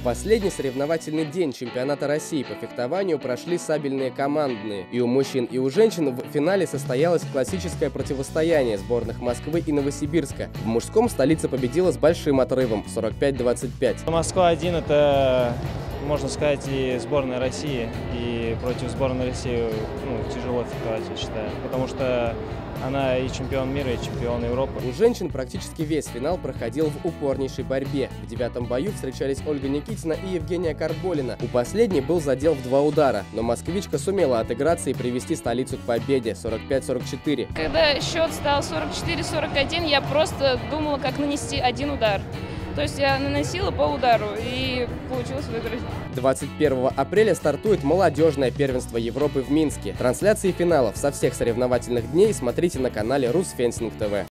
Последний соревновательный день чемпионата России по фехтованию прошли сабельные командные. И у мужчин, и у женщин в финале состоялось классическое противостояние сборных Москвы и Новосибирска. В мужском столица победила с большим отрывом – 45-25. Москва-1 – это, можно сказать, и сборная России. И против сборной России тяжело фехтовать, я считаю. Потому что она и чемпион мира, и чемпион Европы. У женщин практически весь финал проходил в упорнейшей борьбе. В 9-м бою встречались Ольга Никитина и Евгения Карболина. У последней был задел в 2 удара, но москвичка сумела отыграться и привести столицу к победе – 45-44. Когда счет стал 44-41, я просто думала, как нанести один удар. То есть я наносила по удару и получилось выиграть. 21 апреля стартует молодежное первенство Европы в Минске. Трансляции финалов со всех соревновательных дней смотрите на канале Русфенсинг ТВ.